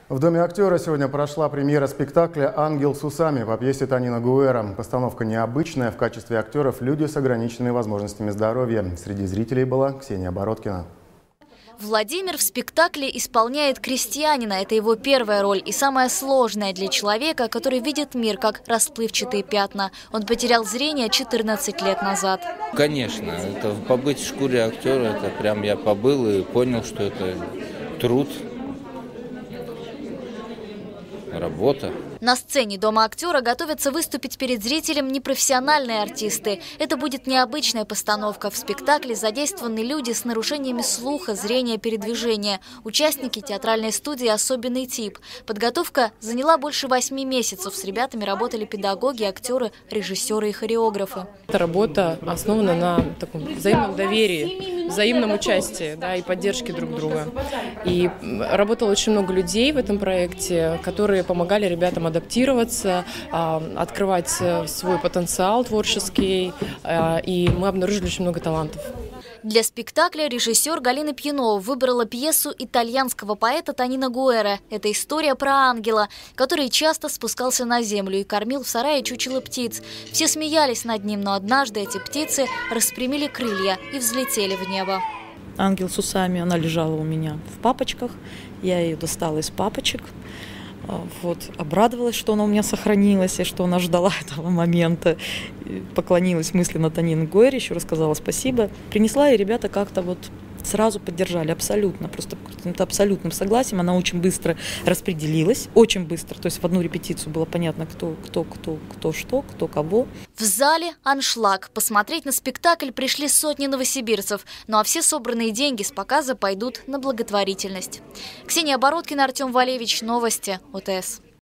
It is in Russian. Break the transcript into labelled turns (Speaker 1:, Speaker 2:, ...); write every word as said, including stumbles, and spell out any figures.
Speaker 1: В Доме актера сегодня прошла премьера спектакля «Ангел с усами» по пьесе Тонина Гуэра. Постановка необычная. В качестве актеров люди с ограниченными возможностями здоровья. Среди зрителей была Ксения Бородкина.
Speaker 2: Владимир в спектакле исполняет крестьянина. Это его первая роль и самая сложная для человека, который видит мир как расплывчатые пятна. Он потерял зрение четырнадцать лет назад.
Speaker 3: Конечно, это побыть в шкуре актера, это прям я побыл и понял, что это труд, работа.
Speaker 2: На сцене Дома актера готовятся выступить перед зрителем непрофессиональные артисты. Это будет необычная постановка. В спектакле задействованы люди с нарушениями слуха, зрения, передвижения. Участники театральной студии «Особенный тип». Подготовка заняла больше восьми месяцев. С ребятами работали педагоги, актеры, режиссеры и хореографы.
Speaker 4: Эта работа основана на таком взаимном доверии, взаимном участии, да, и поддержке друг друга. И работало очень много людей в этом проекте, которые помогали ребятам адаптироваться, открывать свой потенциал творческий, и мы обнаружили очень много талантов.
Speaker 2: Для спектакля режиссер Галина Пьянова выбрала пьесу итальянского поэта Тонина Гуэра. Это история про ангела, который часто спускался на землю и кормил в сарае чучело птиц. Все смеялись над ним, но однажды эти птицы распрямили крылья и взлетели в небо.
Speaker 5: Ангел с усами, она лежала у меня в папочках. Я ее достала из папочек. Вот, обрадовалась, что она у меня сохранилась и что она ждала этого момента. Поклонилась мысленно Тонин Гуэре, еще рассказала спасибо. Принесла, и ребята как-то вот сразу поддержали, абсолютно, просто каким-то абсолютным согласием. Она очень быстро распределилась, очень быстро. То есть в одну репетицию было понятно, кто, кто, кто, кто что, кто кого.
Speaker 2: В зале аншлаг. Посмотреть на спектакль пришли сотни новосибирцев. Ну а все собранные деньги с показа пойдут на благотворительность. Ксения Бородкина, Артем Валевич. Новости ОТС.